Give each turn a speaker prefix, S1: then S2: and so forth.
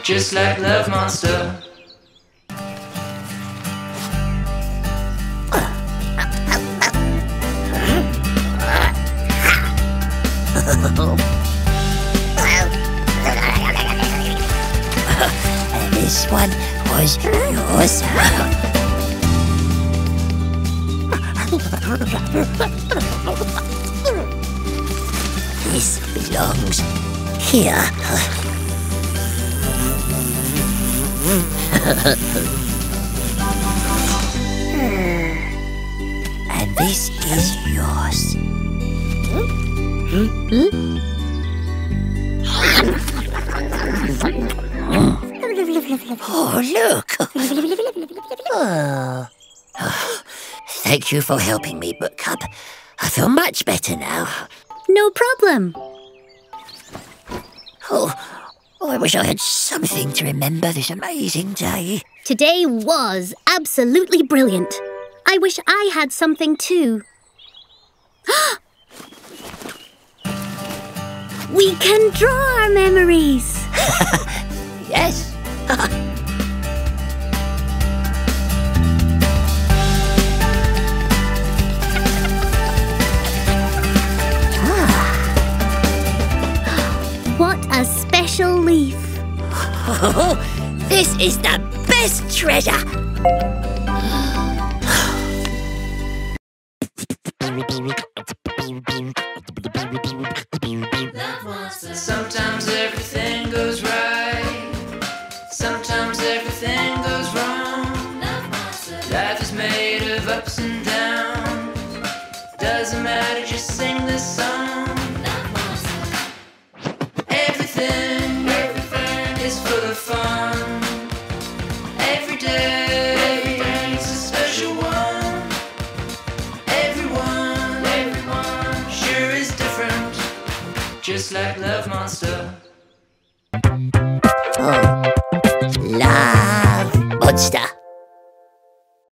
S1: just like Love Monster.
S2: This one was yours. This belongs here. And this is yours. Oh, look! Oh. Thank you for helping me, Book Cub. I feel much better now.
S3: No problem.
S2: Oh, I wish I had something to remember this amazing day.
S3: Today was absolutely brilliant. I wish I had something too. We can draw our memories.
S2: Yes.
S3: What a special leaf.
S2: Oh, this is the best treasure.
S1: Sometimes everything goes right, sometimes everything goes wrong. Life is made of ups and downs. Doesn't matter, just sing this song. Everything is full of fun. Every day is a special one. Everyone sure is different, just like Love Monster.
S2: Oh, Love Monster.